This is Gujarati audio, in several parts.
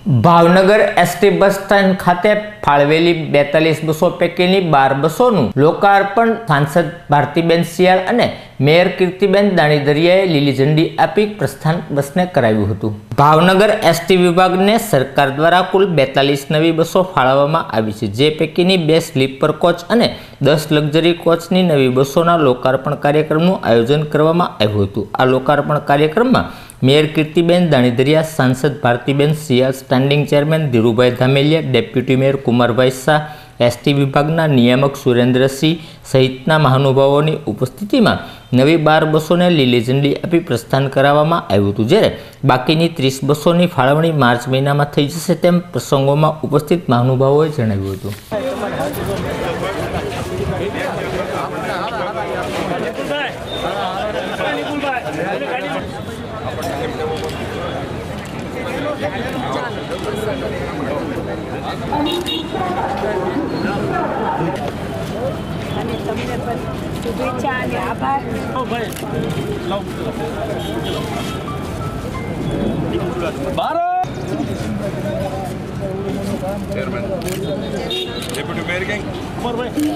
ભાવનગર એસટી બસ સ્ટેન્ડ ખાતે ફાળવેલી 42 બસો પૈકીની 12 બસોનું લોકાર્પણ સાંસદ ભારતીબેન શિયાળ અને મેયર કીર્તિબેન દાણીધરીયાએ લીલી ઝંડી આપી પ્રસ્થાન બસને કરાવ્યું હતું। ભાવનગર એસટી વિભાગને સરકાર દ્વારા કુલ 42 નવી બસો ફાળવવામાં આવી છે, જે પૈકીની 2 સ્લીપર કોચ અને 10 લક્ઝરી કોચની નવી બસોના લોકાર્પણ કાર્યક્રમનું આયોજન કરવામાં આવ્યું હતું। આ લોકાર્પણ કાર્યક્રમમાં મેયર કીર્તિબેન દાણીધરીયા, સાંસદ Bhartiben Shiyal, standing chairman Dhirubhai Dhameliya, deputy mayor Kumarbhai Shah, ST વિભાગના નિયામક સુરેન્દ્રસિંહ સહિતના મહાનુભાવોની ઉપસ્થિતિમાં નવી 12 બસોને લીલી ઝંડી આપી પ્રસ્થાન કરાવવામાં આવ્યું હતું, જ્યારે બાકીની 30 બસોની ફાળવણી માર્ચ મહિનામાં થઈ જશે તેમ પ્રસંગોમાં ઉપસ્થિત મહાનુભાવોએ જણાવ્યું હતું। શુભેચ્છા અને આભાર। ચેરમેન ડેપ્યુટી મેયર કેમ કુમારભાઈ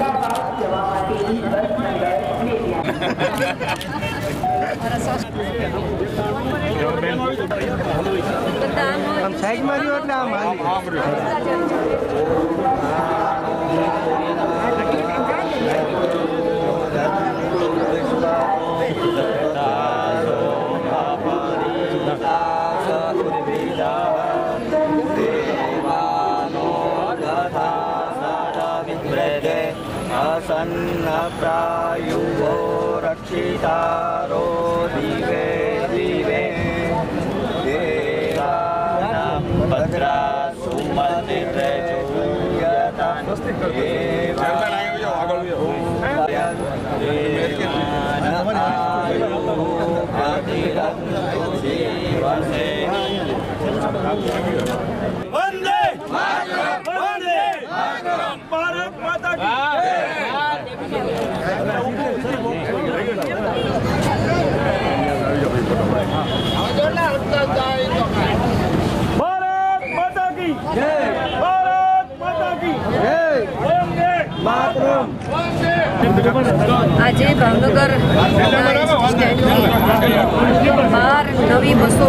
આમ સાઈડ માર્યો એટલે આમ प्रायुवो रक्षितारो दिवे दिवे देवानां भद्रा सुमतिरे વંદે વંદે ભારત માતા કી આજે ભાવનગર બાર નવી બસો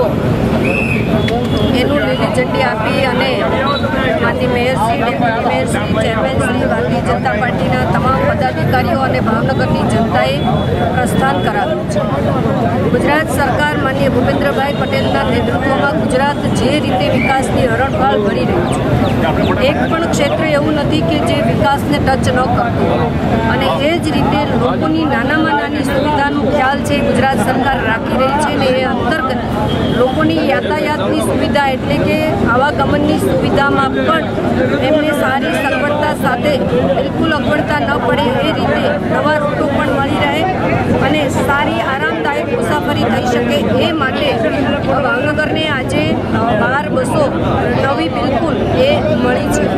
એનું લીલી ઝંડી આપી અને માનનીય મેયરશ્રી, ડેપ્યુટી મેયરશ્રી, ચેરમેનશ્રી, ભારતીય જનતા પાર્ટીના તમામ પદાધિકારીઓ અને ભાવનગરની જનતાએ પ્રસ્થાન કરાવ્યું છે। ગુજરાત સરકાર માનનીય ભૂપેન્દ્રભાઈ પટેલના નેતૃત્વમાં ગુજરાત જે રીતે વિકાસની હરણફાળ ભરી રહ્યું છે, એક પણ ક્ષેત્ર એવું નથી કે જે વિકાસને ટચ ન કરતું, અને એ જ રીતે લોકોની નાનામાં નાની સુવિધાનો ખ્યાલ છે ગુજરાત સરકાર રાખી રહી છે, ને એ અંતર્ગત લોકોની યાતાયાતની સુવિધા એટલે કે આવાગમનની સુવિધામાં પણ એમને સારી સગવડતા સાથે બિલકુલ અગવડતા ન પડે એ રીતે નવા રૂટો પણ મળી રહે અને સારી આરામદાયક મુસાફરી થઈ શકે એ માટે ભાવનગરને આજે 12 બસો નવી બિલકુલ એ મળી છે।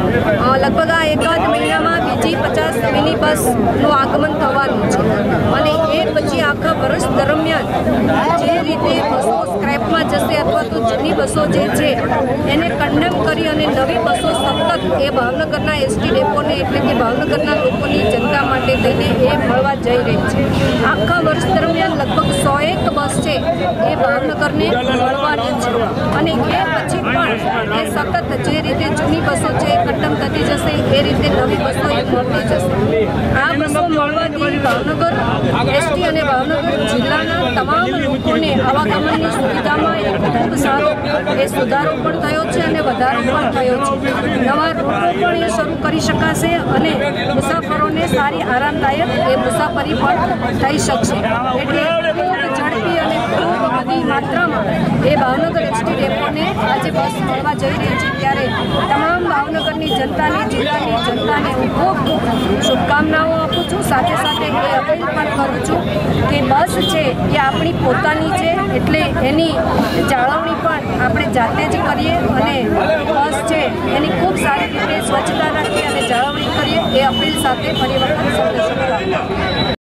લગભગ આ એકાદ મહિનામાં બીજી 50 મિની બસનું આગમન થવાનું છે, અને એ પછી આખા વર્ષ દરમિયાન જે રીતે બસો સ્ક્રેપમાં જશે અથવા તો જૂની બસો જે છે એને કન્ડેમ કરી અને નવી બસો સતત એ ભાવનગરના એસટી ડેપોને એટલે કે ભાવનગરના લોકોની જનતા માટે થઈને એ મળવા જઈ રહી છે। આખા વર્ષ દરમિયાન લગભગ 101 બસ છે એ ભાવનગરને મળવાની છે, અને એ પછી પણ એ સતત જે રીતે જૂની બસો છે એ કન્ડેમ થતી જશે એ રીતે નવી બસો એ મળતી જશે। આ બસો મળવાથી ભાવનગર એસટી અને ભાવનગર જિલ્લાના તમામ લોકોને આવાગમનની સુવિધામાં એક ખૂબ સારો એ સુધારો પણ થયો છે અને વધારો પણ થયો છે। નવા રૂટો પણ એ શરૂ કરી શકાશે અને મુસાફરોને સારી આરામદાયક એ મુસાફરી પણ થઈ શકશે, એટલે ખૂબ ઝડપી અને ખૂબ બધી માત્રામાં એ ભાવનગર એસટી ડેપોને આજે બસ મળવા જઈ રહી છે, ત્યારે તમામ ભાવનગરની જનતાને, જિલ્લાની જનતાને હું ખૂબ ખૂબ શુભકામનાઓ આપું છું। સાથે સાથે એ અપીલ પણ કરું છું કે બસ છે એ આપણી પોતાની છે, એટલે એની જાળવણી પણ આપણે જાતે જ કરીએ અને બસ છે એની ખૂબ સારી રીતે સ્વચ્છતા રાખીએ અને જાળવણી કરીએ એ અપીલ સાથે ફરી વખત સૌને શુભકામનાઓ।